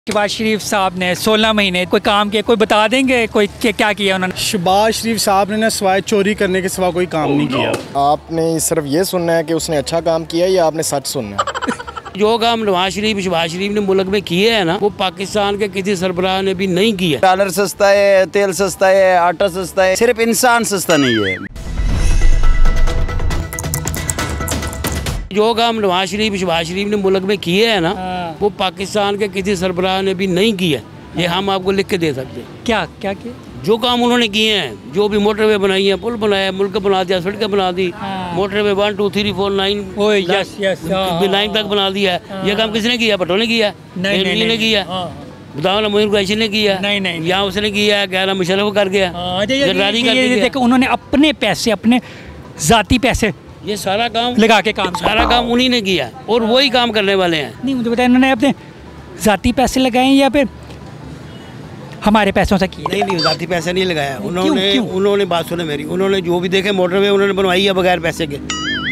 शहबाज शरीफ साहब ने 16 महीने कोई काम किया, कोई बता देंगे कोई क्या किया उन्होंने? शहबाज शरीफ साहब ने सिवाय चोरी करने के सिवा कोई काम नहीं किया। आपने सिर्फ ये सुनना है कि उसने अच्छा काम किया या आपने सच सुनना है? जो काम नवाज शरीफ शहबाज शरीफ ने मुल्क में किए हैं ना, वो पाकिस्तान के किसी सरबराह ने भी नहीं किया। डॉलर सस्ता है, तेल सस्ता है, आटा सस्ता है, सिर्फ इंसान सस्ता नहीं है। जो काम नवाज शरीफ शहबाज शरीफ ने मुल्क में किए हैं ना, वो पाकिस्तान के किसी सरबराह ने भी नहीं किया। ये हम आपको लिख के दे सकते हैं। क्या किया? जो काम उन्होंने किए हैं, जो भी मोटरवे बनाई है, पुल बनाया, मुल्क बना दिया, सड़कें बना दी, मोटरवे 1 2 3 4 9 9 तक बना दिया। ये काम किसने किया? भट्टो ने किया? नहीं ने किया। बताओ ना, मोइन कुरैशी ने किया? नहीं। यहाँ उसने किया, कह रहा मुशर्रफ कर गया। देखो, उन्होंने अपने पैसे, अपने जाती पैसे, ये सारा काम लगा के सारा काम उन्हीं ने किया और वही काम करने वाले हैं। नहीं, मुझे बताया इन्होंने अपने जाती पैसे लगाए या फिर हमारे पैसों से किए? नहीं, जाती पैसे नहीं लगाया उन्होंने बात सुने मेरी, उन्होंने जो भी देखे मोटरवे उन्होंने बनवाई है बगैर पैसे के।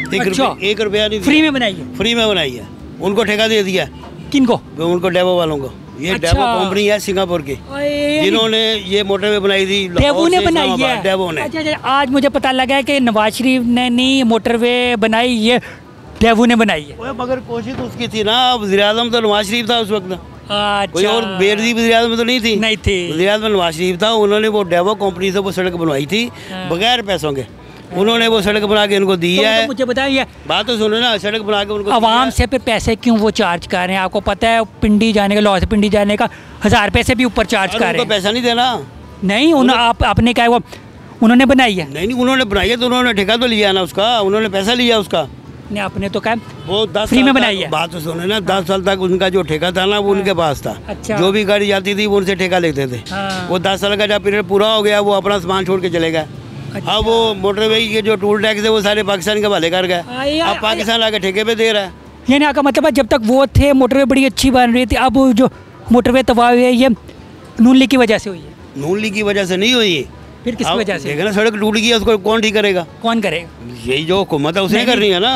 1 रुपया नहीं, फ्री में बनाई है। फ्री में बनाई है। उनको ठेका दे दिया। किनको? उनको डेवो वालों को। ये डेवो कंपनी है सिंगापुर की, जिन्होंने ये मोटरवे बनाई थी। डेवो ने बनाई है? डेवो ने। अच्छा, आज मुझे पता लगा है कि नवाज शरीफ ने नहीं मोटरवे बनाई, ये डेवो ने बनाई है। मगर कोशिश उसकी थी ना। वज़ीर-ए-आज़म तो नवाज शरीफ था उस वक्त। अच्छा। कोई और बेरजी वज़ीर-ए-आज़म तो नहीं थी। वज़ीर-ए-आज़म नवाज शरीफ था। उन्होंने वो डेवो कंपनी से वो सड़क बनवाई थी बगैर पैसों के। उन्होंने वो सड़क बना के इनको दी है। मुझे बताइए, बात तो सुनो ना, सड़क बना के उनको आवाम से फिर पैसे क्यों वो चार्ज कर रहे हैं? आपको पता है पिंडी जाने का, लाहौर से पिंडी जाने का 1000 पैसे भी ऊपर चार्ज कर रहे हैं। पैसा नहीं देना। नहीं, आपने क्या वो उन्होंने बनाई है? नहीं, उन्होंने बनाई है तो उन्होंने ठेका तो लिया ना उसका, उन्होंने पैसा लिया उसका। नहीं, आपने तो कहा वो 10 फ्री में बनाई है। बात तो सुने ना, 10 साल तक उनका जो ठेका था ना, वो उनके पास था। अच्छा। जो भी गाड़ी जाती थी वो उनसे ठेका लेते थे। वो 10 साल का जब पीरियड पूरा हो गया, वो अपना सामान छोड़ के चले गए। अच्छा। अब वो मोटरवे के जो टूल टैक्स है वो सारे पाकिस्तान के हवाले कर गए। अब पाकिस्तान आके ठेके पे दे रहा है। यानी आपका मतलब है जब तक वो थे मोटरवे बड़ी अच्छी बन रही थी, अब जो मोटरवे तबाह हुई है ये नून लीग की वजह से हुई है? नून लीग की वजह से नहीं हुई। फिर किस वजह से? देखा ना, सड़क टूट गई, उसको कौन ठीक करेगा? कौन करेगा? यही जो हुकूमत है उसने करनी है ना,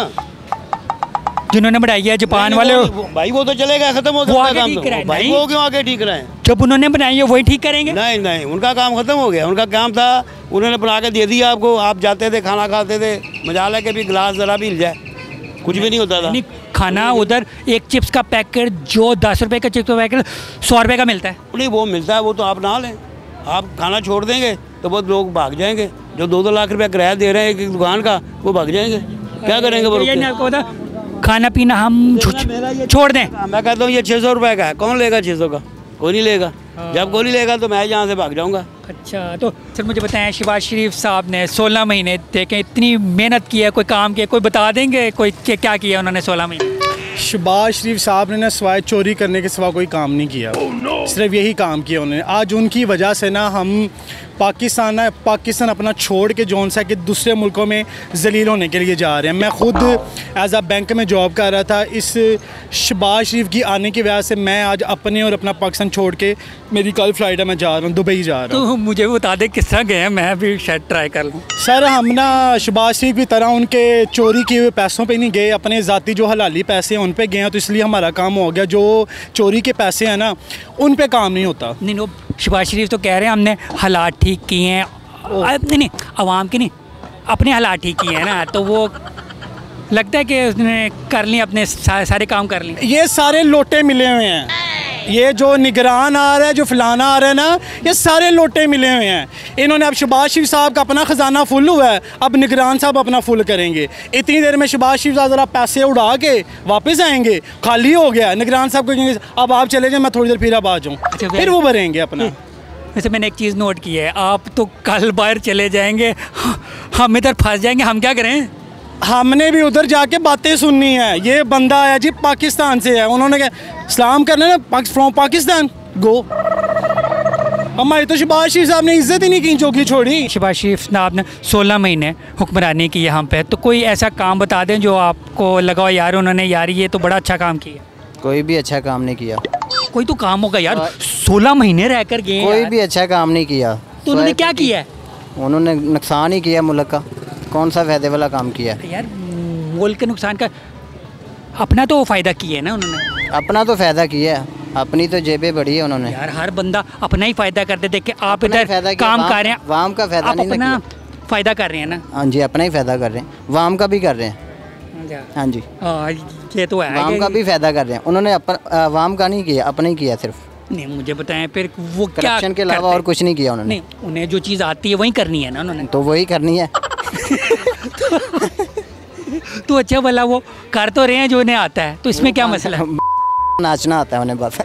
जिन्होंने बढ़ाई है। जापान वाले भाई वो तो चलेगा, खत्म हो गया काम तो। भाई वो क्यों आगे ठीक रहे? जब उन्होंने बनाई है वही ठीक करेंगे? नहीं, उनका काम खत्म हो गया। उनका काम था, उन्होंने बना के दे दिया आपको। आप जाते थे, खाना खाते थे, मजाला के भी गिलास जरा भी हिल जाए, कुछ भी नहीं होता था। खाना उधर एक चिप्स का पैकेट जो 10 रुपए का चिप्स का पैकेट 100 रुपए का मिलता है। नहीं, वो मिलता है, वो तो आप ना लें। आप खाना छोड़ देंगे तो बहुत लोग भाग जाएंगे। जो 2-2 लाख रुपया किराया दे रहे हैं एक दुकान का, वो भाग जाएंगे। क्या करेंगे वो? आपको पता, खाना पीना हम छोड़ दें। मैं कहता हूँ ये 600 रुपये का है, कौन लेगा 600 का? कोई नहीं लेगा। जब कोई नहीं लेगा तो मैं यहाँ से भाग जाऊँगा। अच्छा, तो सर मुझे बताएं, शहबाज शरीफ साहब ने 16 महीने देखें, इतनी मेहनत की है, कोई काम किया, कोई बता देंगे कोई क्या किया उन्होंने 16 महीने? शहबाज शरीफ साहब ने सिवाय चोरी करने के सिवा कोई काम नहीं किया। सिर्फ यही काम किया उन्होंने। आज उनकी वजह से ना हम पाकिस्तान अपना छोड़ के जोन सा कि दूसरे मुल्कों में जलील होने के लिए जा रहे हैं। मैं खुद एज आ बैंक में जॉब कर रहा था। इस शहबाज शरीफ की आने की वजह से मैं आज अपने और अपना पाकिस्तान छोड़ के, मेरी कल फ्लाइट है, मैं जा रहा हूँ, दुबई जा रहा हूँ। तो मुझे बता दे किस तरह गए हैं, मैं भी शायद ट्राई कर लूँ। सर हम ना शहबाज शरीफ की तरह उनके चोरी किए हुए पैसों पे नहीं गए, अपने ज़ाती जो हलाली पैसे हैं उन पे गए हैं, तो इसलिए हमारा काम हो गया। जो चोरी के पैसे हैं ना, उन पे काम नहीं होता। नहीं, शहबाज शरीफ तो कह रहे हैं हमने हालात ठीक किए हैं। नहीं, आवाम के नहीं, अपने हालात ठीक किए हैं ना, तो वो लगता है कि उसने कर ली, अपने सारे काम कर लिए। ये सारे लोटे मिले हुए हैं। ये जो निगरान आ रहा है, जो फलाना आ रहा है ना, ये सारे लोटे मिले हुए हैं। इन्होंने अब शहबाज शरीफ साहब का अपना ख़जाना फुल हुआ है, अब निगरान साहब अपना फुल करेंगे। इतनी देर में शहबाज शरीफ साहब ज़रा पैसे उड़ा के वापस आएंगे, खाली हो गया। निगरान साहब को कहेंगे अब आप चले जाएं, मैं थोड़ी देर फिर अब आ जाऊँ। अच्छा, फिर वो भरेंगे अपना। वैसे मैंने एक चीज़ नोट की है, आप तो कल बाहर चले जाएंगे, हम इधर फंस जाएंगे, हम क्या करें? हमने भी उधर जाके बातें सुननी है। ये बंदा आया जी पाकिस्तान से है, उन्होंने क्या सलाम करना ना, फ्रॉम पाकिस्तान गो। हमारी तो शहबाज शरीफ साहब ने इज्जत ही नहीं की, चौकी छोड़ी। शहबाज शरीफ साहब ने 16 महीने हुक्मरानी की यहाँ पे, तो कोई ऐसा काम बता दें जो आपको लगा यार उन्होंने यार ये तो बड़ा अच्छा काम किया। कोई भी अच्छा काम नहीं किया। कोई तो काम होगा यार, 16 महीने रह कर गए। कोई भी अच्छा काम नहीं किया। तो उन्होंने क्या किया है? उन्होंने नुकसान ही किया मुल्क का। कौन सा फायदे वाला काम किया यार? मुल्क के नुकसान का अपना तो फ़ायदा किया है ना उन्होंने। अपना तो फ़ायदा किया है। अपनी तो जेबें बढ़ी है उन्होंने। यार हर बंदा अपना ही फायदा करते देख के आप अपना ही इधर फायदा किया, काम कर रहे हैं, वाम का फायदा आप नहीं अपना किया। फायदा कर रहे हैं ना। हाँ जी, अपना ही फायदा कर रहे हैं, वाम का भी कर रहे हैं। हाँ जी, ये तो है वाम का भी फायदा कर रहे हैं उन्होंने, वाम का नहीं किया, अपना ही किया सिर्फ। नहीं मुझे बताएं फिर वो क्या करप्शन के अलावा करते और कुछ नहीं किया उन्होंने। नहीं उन्हें जो चीज़ आती है वही करनी है ना उन्होंने। तो वही करनी है। तो अच्छा भला वो कर तो रहे हैं जो उन्हें आता है, तो इसमें क्या मसला है? नाचना आता है उन्हें बस।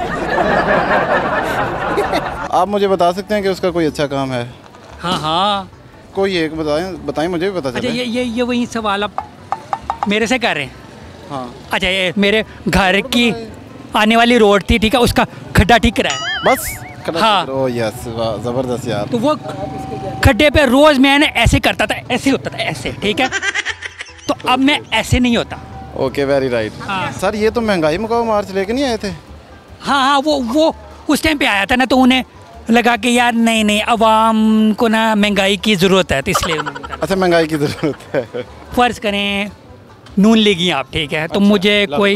आप मुझे बता सकते हैं कि उसका कोई अच्छा काम है? हाँ हाँ, कोई एक बताएं मुझे भी पता अच्छा चले। ये वही सवाल आप मेरे से कर रहे हैं। हाँ अच्छा ये मेरे घर की आने वाली रोड थी, ठीक है, उसका खड्डा ठीक कराया। बस हाँ। ओ यस, ज़बरदस्त यार। तो वो खड्डे पे रोज़ मैंने ऐसे करता था, ऐसे होता था ऐसे, ठीक है, तो अब मैं ऐसे नहीं होता। Okay very right. हाँ। सर ये तो महंगाई मुकाबला मार्च लेके नहीं आए थे? हाँ वो उस टाइम पे आया था ना, तो उन्हें लगा कि यार नहीं अवाम को ना महंगाई की ज़रूरत है, तो इसलिए उन्होंने कहा। अच्छा महंगाई की ज़रूरत है। फ़र्ज़ करें नून लेगी आप, ठीक है, तो मुझे कोई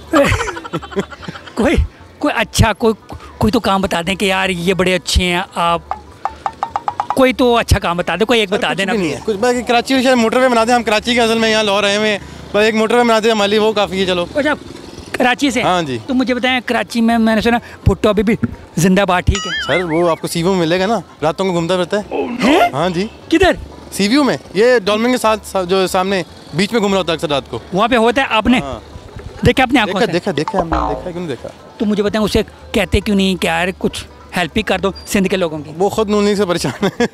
कोई अच्छा कोई तो काम बता दें कि यार ये बड़े अच्छे हैं, आप कोई तो अच्छा काम बता दे, कोई एक बता देना। कुछ बाकी कराची शायद मोटरवे बना दे, हम कराची के असल में यहाँ लाहौर आए हुए हैं, बस एक मोटरवे बना दे हमारे लिए, वो काफ़ी है। चलो अच्छा कराची से? हाँ जी। तो मुझे बताएं कराची में मैंने सुना भुट्टो अभी भी जिंदाबाद, ठीक है? सर वो आपको सीवीओ में मिलेगा ना, रातों को घूमता फिरता है। हाँ जी। किधर? सीवीओ में, ये डॉल्मेन के साथ जो सामने बीच में घूम रहा होता है अक्सर रात को। वहाँ पे होता है? आपने देखा अपने आंखों से? देखा हमने, क्यों नहीं देखा? तो मुझे बताएं उसे कहते क्यों नहीं कि यार कुछ हेल्प ही कर दो सिंध के लोगों की? वो खुद नूनी से परेशान है।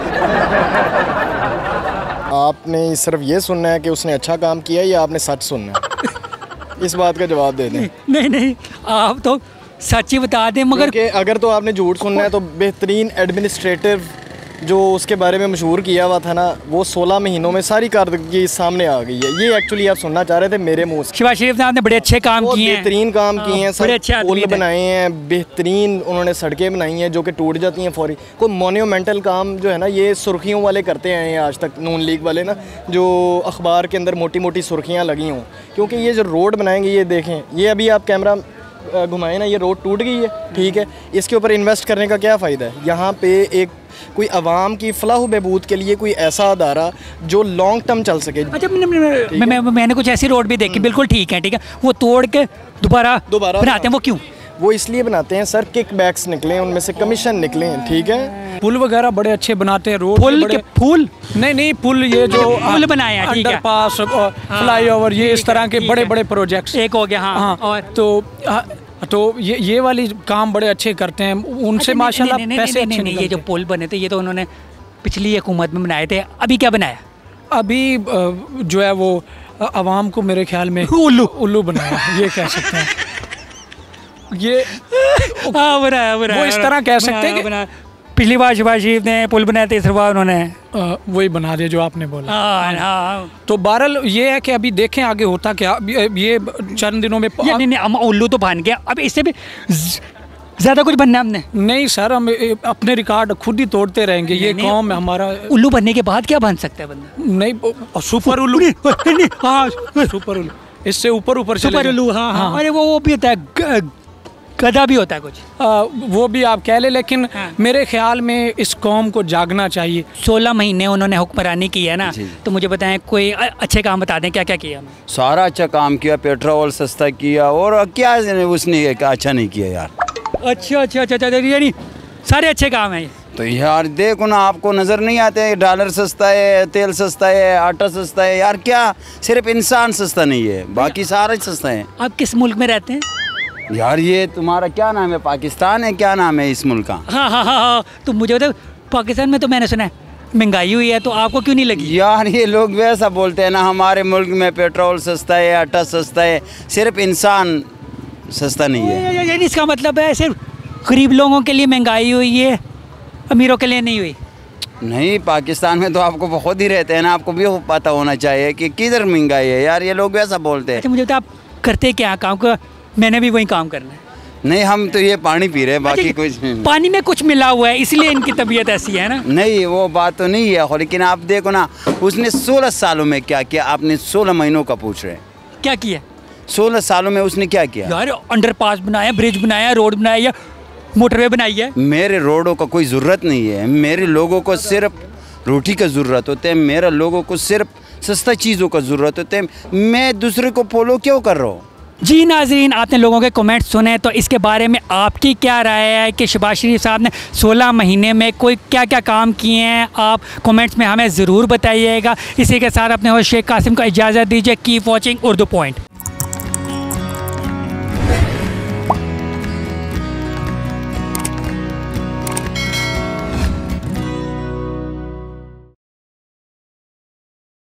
आपने सिर्फ ये सुनना है कि उसने अच्छा काम किया या आपने सच सुनना है? इस बात का जवाब दे दें। नहीं आप तो सच ही बता दें, मगर कि अगर तो आपने झूठ सुनना है तो बेहतरीन एडमिनिस्ट्रेटिव जो उसके बारे में मशहूर किया हुआ था ना, वो 16 महीनों में सारी कारदगी सामने आ गई है। ये एक्चुअली आप सुनना चाह रहे थे मेरे मुंह से। शहबाज शरीफ साहब ने बड़े अच्छे काम किए हैं, बेहतरीन काम किए हैं, बड़े अच्छे पुल बनाए हैं, बेहतरीन उन्होंने सड़कें बनाई हैं जो कि टूट जाती हैं फौरी। कोई मोन्यूमेंटल काम जो है ना, ये सुर्खियों वाले करते आए हैं आज तक, नून लीग वाले ना, जो अखबार के अंदर मोटी मोटी सुर्खियाँ लगी हों। क्योंकि ये जो रोड बनाएंगे, ये देखें, ये अभी आप कैमरा घुमाएं ना, ये रोड टूट गई है, ठीक है, इसके ऊपर इन्वेस्ट करने का क्या फ़ायदा है? यहाँ पे एक कोई आवाम की फलाह बहबूद के लिए कोई ऐसा अदारा जो लॉन्ग टर्म चल सके। अच्छा मैंने कुछ ऐसी रोड भी देखी, बिल्कुल ठीक है, वो तोड़ के दोबारा बनाते हैं। वो क्यों? वो इसलिए बनाते हैं सर, किक बैक्स निकले उनमें से, कमीशन निकले, ठीक है। पुल वगैरह बड़े अच्छे बनाते हैं, रोड फूल नहीं पुल, ये जो पुल बनाए हैं, ठीक है, अंडरपास, फ्लाईओवर, ये इस तरह के बड़े बड़े प्रोजेक्ट्स एक हो गया। हाँ और तो ये वाली काम बड़े अच्छे करते हैं, उनसे माशाल्लाह पैसे अच्छे निकलते हैं। ये जो पुल बने थे ये तो उन्होंने पिछली हुकूमत में बनाए थे, अभी क्या बनाया? अभी जो है वो आवाम को मेरे ख्याल में उल्लू बनाया, ये कह सकते हैं। ये बनाया वो इस तरह कह सकते हैं कि पिछली बार शहबाज शरीफ ने पुल बनाया था, इस बार उन्होंने वही बना दिया जो आपने बोला। हाँ। तो बहरहाल ये है कि अभी देखें आगे होता क्या। ये चंद दिनों में नहीं उल्लू तो बन गया, अब इससे भी ज़्यादा कुछ बनना हमने नहीं सर, हम अपने रिकॉर्ड खुद ही तोड़ते रहेंगे। ये कौम हमारा उल्लू बनने के बाद क्या बन सकता है बंदा? नहीं सुपर उल्लू। हाँ सुपर उल्लू, इससे ऊपर सुपर उल्लू। हाँ। अरे वो भी होता है, गधा भी होता है कुछ, वो भी आप कह ले, लेकिन मेरे ख्याल में इस कौम को जागना चाहिए। 16 महीने उन्होंने हुक्मरानी की है ना, तो मुझे बताएं कोई अच्छे काम बता दें, क्या क्या किया? सारा अच्छा काम किया, पेट्रोल सस्ता किया, और क्या उसने अच्छा नहीं किया यार। अच्छा यानी सारे अच्छे काम हैं। तो यार देखो ना, आपको नज़र नहीं आते? डॉलर सस्ता है, तेल सस्ता है, आटा सस्ता है, यार क्या सिर्फ इंसान सस्ता नहीं है, बाकी सारे सस्ता है। आप किस मुल्क में रहते हैं? यार ये तुम्हारा क्या नाम है? पाकिस्तान है? क्या नाम है इस मुल्क का? हाँ। तो मुझे बताओ, पाकिस्तान में तो मैंने सुना है महंगाई हुई है, तो आपको क्यों नहीं लगी? यार ये लोग वैसा बोलते हैं ना, हमारे मुल्क में पेट्रोल सस्ता है, आटा सस्ता है, सिर्फ इंसान सस्ता नहीं है। यानी इसका मतलब है सिर्फ गरीब लोगों के लिए महंगाई हुई है, अमीरों के लिए नहीं हुई? नहीं, पाकिस्तान में तो आपको बहुत ही रहते हैं ना, आपको भी पता होना चाहिए कि किधर महंगाई है। यार ये लोग वैसा बोलते हैं। अच्छा मुझे बताओ, आप करते क्या काम को? मैंने भी वही काम करना है। नहीं, हम तो ये पानी पी रहे हैं, बाकी कुछ नहीं। पानी में कुछ मिला हुआ है इसलिए इनकी तबीयत ऐसी है ना? नहीं, वो बात तो नहीं है, लेकिन आप देखो ना, उसने 16 सालों में क्या किया, आपने 16 महीनों का पूछ रहे हैं। क्या किया? 16 सालों में उसने क्या किया? यार अंडरपास बनाया, ब्रिज बनाया, रोड बनाया या मोटरवे बनाई है। मेरे रोडों का कोई ज़रूरत नहीं है, मेरे लोगों को सिर्फ रोटी का ज़रूरत होता है, मेरा लोगों को सिर्फ सस्ता चीज़ों का ज़रूरत होता है। मैं दूसरे को फॉलो क्यों कर रहा हूँ? जी नाजरीन, आपने लोगों के कमेंट सुने, तो इसके बारे में आपकी क्या राय है कि शहबाज शरीफ साहब ने 16 महीने में कोई क्या क्या काम किए हैं? आप कमेंट्स में हमें ज़रूर बताइएगा। इसी के साथ अपने होस्ट शेख कासिम को इजाज़त दीजिए। Keep watching Urdu point.